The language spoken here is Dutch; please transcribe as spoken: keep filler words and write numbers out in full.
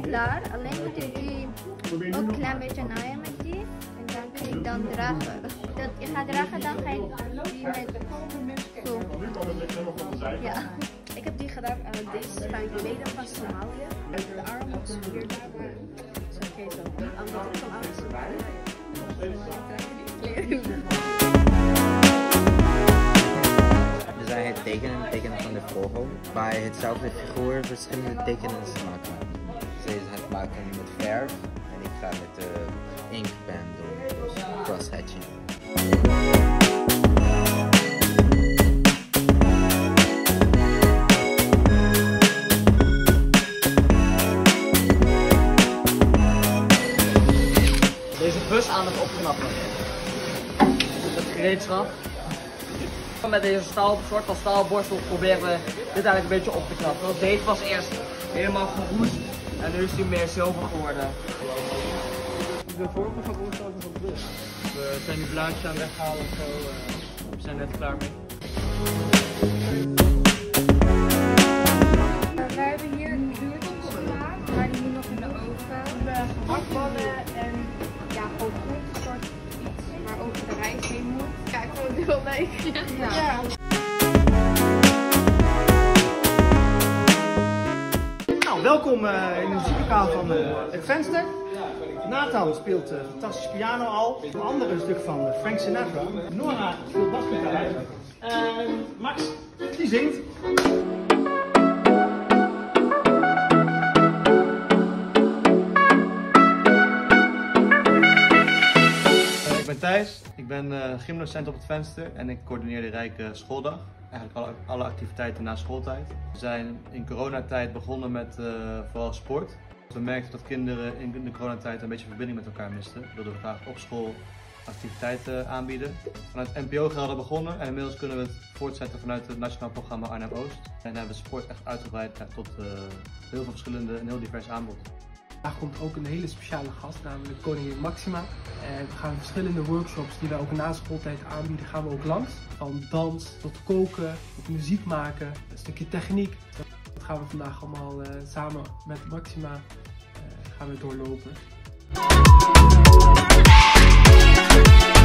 klaar. Alleen moet ik die ook een klein beetje naaien met die. En dan kun ik dan dragen. Dat, je gaat dragen, dan ga je die met zo. Ja. Ik heb die gedaan. Uh, deze zijn mede van Somalië. En de arm wordt hier daar. Zo, oké, zo. Omdat het zo oud is. Dus hij het tekenen, het tekenen van de vogel, waar je hetzelfde figuur verschillende tekeningen maken. Dus deze gaat maken met verf en ik ga met de inkpen doen, dus cross-hatching. Deze bus aan het opknappen. Het gereedschap. Met deze staal, soort van staalborstel proberen we dit eigenlijk een beetje op te knappen. Want deze was eerst helemaal geroest en nu is hij meer zilver geworden. De voorkant van ons staat op de bus. We zijn nu blaadjes aan het weghalen of zo. We zijn net klaar mee. We hebben hier uurtjes gemaakt, maar die nu nog in de oven. Gehaktballen en ja, gewoon een soort iets waar over de rijst heen moet. Kijk, gewoon heel leuk. Ja. Ja. Nou, welkom uh, in de muziekkanaal van uh, Het Venster. Nathan speelt uh, fantastische piano al. Een andere stuk van uh, Frank Sinatra. Nora speelt basgitaar. En Max, die zingt. Ik ben Thijs, ik ben uh, gymdocent op Het Venster en ik coördineer de Rijke Schooldag. Eigenlijk alle, alle activiteiten na schooltijd. We zijn in coronatijd begonnen met uh, vooral sport. We merkten dat kinderen in de coronatijd een beetje verbinding met elkaar misten. We wilden graag op school activiteiten aanbieden. Vanuit N P O gelden begonnen en inmiddels kunnen we het voortzetten vanuit het nationaal programma Arnhem Oost. En hebben we sport echt uitgebreid tot uh, heel veel verschillende en heel divers aanbod. Vandaag komt ook een hele speciale gast, namelijk koningin Maxima. En we gaan verschillende workshops die wij ook na schooltijd aanbieden, gaan we ook langs. Van dans tot koken, tot muziek maken, een stukje techniek. Dat gaan we vandaag allemaal uh, samen met Maxima uh, gaan we doorlopen.